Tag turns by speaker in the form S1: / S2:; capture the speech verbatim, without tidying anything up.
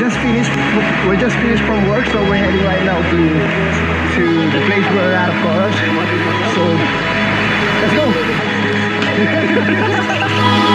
S1: just finished. We just finished from work, so we're heading right now to to the place where we're at, of course. So let's go.